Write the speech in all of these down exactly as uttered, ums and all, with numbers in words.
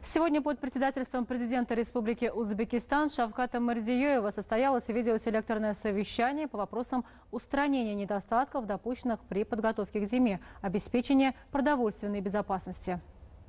Сегодня под председательством президента Республики Узбекистан Шавката Мирзиёева состоялось видеоселекторное совещание по вопросам устранения недостатков, допущенных при подготовке к зиме, обеспечения продовольственной безопасности.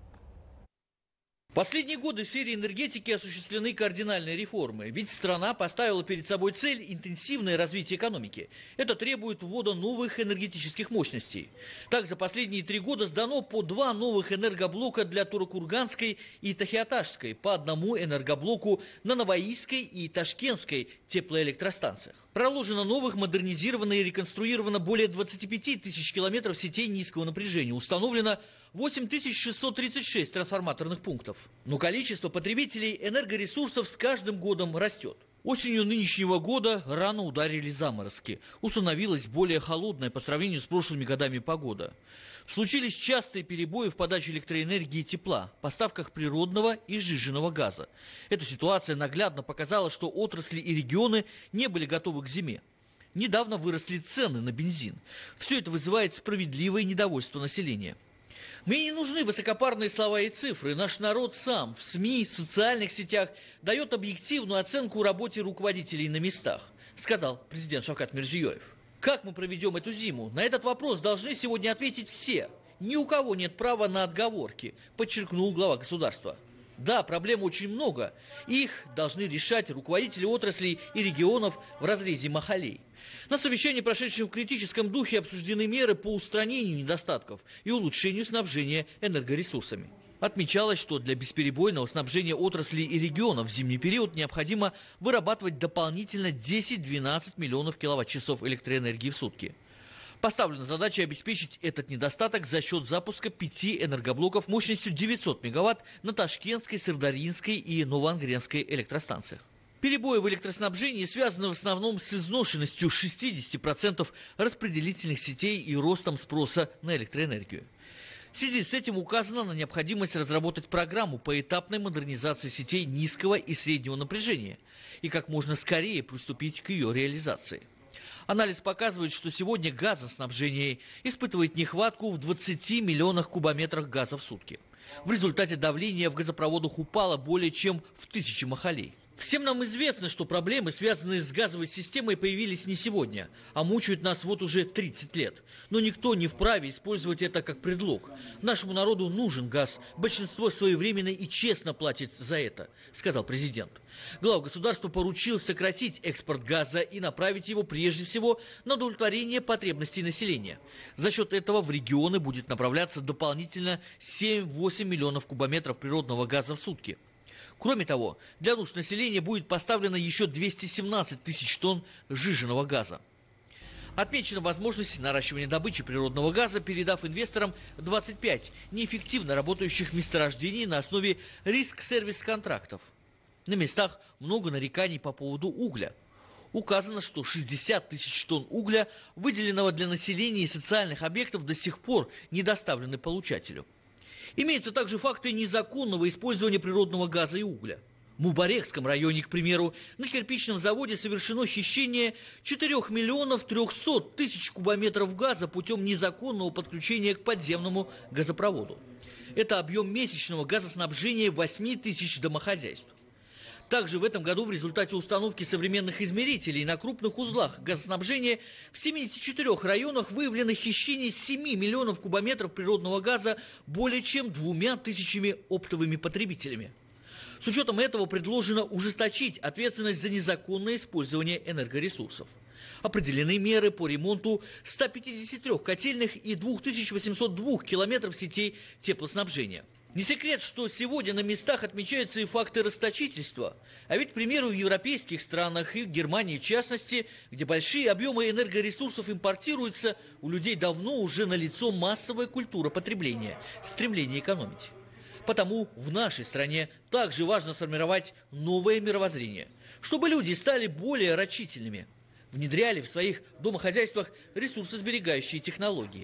Последние годы в сфере энергетики осуществлены кардинальные реформы, ведь страна поставила перед собой цель интенсивное развитие экономики. Это требует ввода новых энергетических мощностей. Так, за последние три года сдано по два новых энергоблока для Туракурганской и Тахиаташской, по одному энергоблоку на Новоийской и Ташкентской теплоэлектростанциях. Проложено новых, модернизировано и реконструировано более двадцати пяти тысяч километров сетей низкого напряжения. Установлено восемь тысяч шестьсот тридцать шесть трансформаторных пунктов. Но количество потребителей энергоресурсов с каждым годом растет. Осенью нынешнего года рано ударили заморозки. Установилась более холодная по сравнению с прошлыми годами погода. Случились частые перебои в подаче электроэнергии и тепла, поставках природного и сжиженного газа. Эта ситуация наглядно показала, что отрасли и регионы не были готовы к зиме. Недавно выросли цены на бензин. Все это вызывает справедливое недовольство населения. Мне не нужны высокопарные слова и цифры. Наш народ сам в СМИ, в социальных сетях дает объективную оценку работе руководителей на местах, сказал президент Шавкат Мирзиёев. Как мы проведем эту зиму? На этот вопрос должны сегодня ответить все. Ни у кого нет права на отговорки, подчеркнул глава государства. Да, проблем очень много. Их должны решать руководители отраслей и регионов в разрезе махалей. На совещании, прошедшем в критическом духе, обсуждены меры по устранению недостатков и улучшению снабжения энергоресурсами. Отмечалось, что для бесперебойного снабжения отраслей и регионов в зимний период необходимо вырабатывать дополнительно десять-двенадцать миллионов киловатт-часов электроэнергии в сутки. Поставлена задача обеспечить этот недостаток за счет запуска пяти энергоблоков мощностью девятьсот мегаватт на Ташкентской, Сырдарьинской и Новоангренской электростанциях. Перебои в электроснабжении связаны в основном с изношенностью шестидесяти процентов распределительных сетей и ростом спроса на электроэнергию. В связи с этим указано на необходимость разработать программу по этапной модернизации сетей низкого и среднего напряжения и как можно скорее приступить к ее реализации. Анализ показывает, что сегодня газоснабжение испытывает нехватку в двадцати миллионах кубометрах газа в сутки. В результате давление в газопроводах упало более чем в тысячи махалей. Всем нам известно, что проблемы, связанные с газовой системой, появились не сегодня, а мучают нас вот уже тридцать лет. Но никто не вправе использовать это как предлог. Нашему народу нужен газ. Большинство своевременно и честно платит за это, сказал президент. Глава государства поручил сократить экспорт газа и направить его прежде всего на удовлетворение потребностей населения. За счет этого в регионы будет направляться дополнительно семь-восемь миллионов кубометров природного газа в сутки. Кроме того, для нужд населения будет поставлено еще двести семнадцать тысяч тонн сжиженного газа. Отмечена возможность наращивания добычи природного газа, передав инвесторам двадцать пять неэффективно работающих месторождений на основе риск-сервис-контрактов. На местах много нареканий по поводу угля. Указано, что шестьдесят тысяч тонн угля, выделенного для населения и социальных объектов, до сих пор не доставлены получателю. Имеются также факты незаконного использования природного газа и угля. В Мубарекском районе, к примеру, на кирпичном заводе совершено хищение четырёх миллионов трёхсот тысяч кубометров газа путем незаконного подключения к подземному газопроводу. Это объем месячного газоснабжения восьми тысяч домохозяйств. Также в этом году в результате установки современных измерителей на крупных узлах газоснабжения в семидесяти четырёх районах выявлено хищение семи миллионов кубометров природного газа более чем двумя тысячами оптовыми потребителями. С учетом этого предложено ужесточить ответственность за незаконное использование энергоресурсов. Определены меры по ремонту ста пятидесяти трёх котельных и двух тысяч восьмисот двух километров сетей теплоснабжения. Не секрет, что сегодня на местах отмечаются и факты расточительства. А ведь, к примеру, в европейских странах и в Германии в частности, где большие объемы энергоресурсов импортируются, у людей давно уже налицо массовая культура потребления, стремление экономить. Потому в нашей стране также важно сформировать новое мировоззрение, чтобы люди стали более рачительными, внедряли в своих домохозяйствах ресурсосберегающие технологии.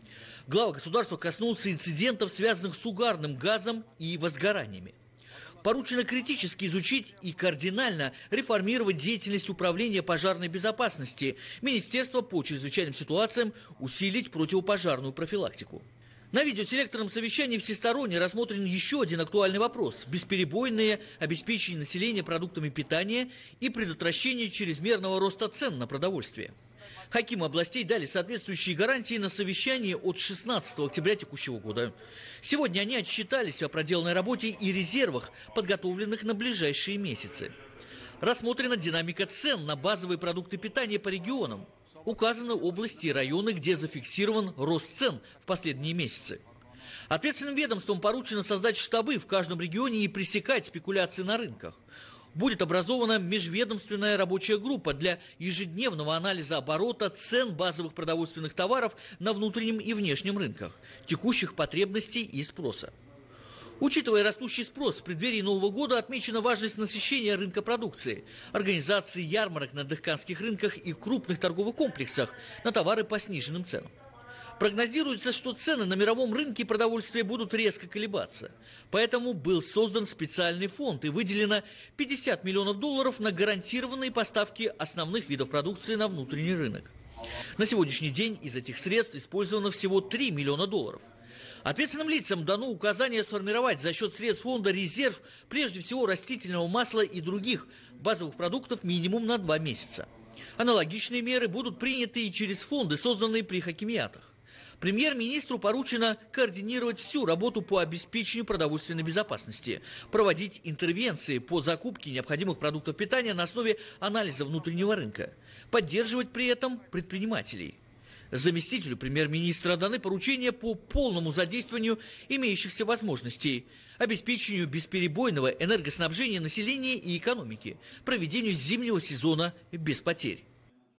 Глава государства коснулся инцидентов, связанных с угарным газом и возгораниями. Поручено критически изучить и кардинально реформировать деятельность управления пожарной безопасности, Министерства по чрезвычайным ситуациям усилить противопожарную профилактику. На видеоселекторном совещании всесторонне рассмотрен еще один актуальный вопрос – бесперебойное обеспечение населения продуктами питания и предотвращение чрезмерного роста цен на продовольствие. Хакимы областей дали соответствующие гарантии на совещании от шестнадцатого октября текущего года. Сегодня они отчитались о проделанной работе и резервах, подготовленных на ближайшие месяцы. Рассмотрена динамика цен на базовые продукты питания по регионам. Указаны области и районы, где зафиксирован рост цен в последние месяцы. Ответственным ведомствам поручено создать штабы в каждом регионе и пресекать спекуляции на рынках. Будет образована межведомственная рабочая группа для ежедневного анализа оборота цен базовых продовольственных товаров на внутреннем и внешнем рынках, текущих потребностей и спроса. Учитывая растущий спрос, в преддверии Нового года отмечена важность насыщения рынка продукции, организации ярмарок на дыхканских рынках и крупных торговых комплексах на товары по сниженным ценам. Прогнозируется, что цены на мировом рынке продовольствия будут резко колебаться. Поэтому был создан специальный фонд и выделено пятьдесят миллионов долларов на гарантированные поставки основных видов продукции на внутренний рынок. На сегодняшний день из этих средств использовано всего три миллиона долларов. Ответственным лицам дано указание сформировать за счет средств фонда резерв, прежде всего растительного масла и других базовых продуктов минимум на два месяца. Аналогичные меры будут приняты и через фонды, созданные при хакимиатах. Премьер-министру поручено координировать всю работу по обеспечению продовольственной безопасности, проводить интервенции по закупке необходимых продуктов питания на основе анализа внутреннего рынка, поддерживать при этом предпринимателей. Заместителю премьер-министра даны поручения по полному задействованию имеющихся возможностей, обеспечению бесперебойного энергоснабжения населения и экономики, проведению зимнего сезона без потерь.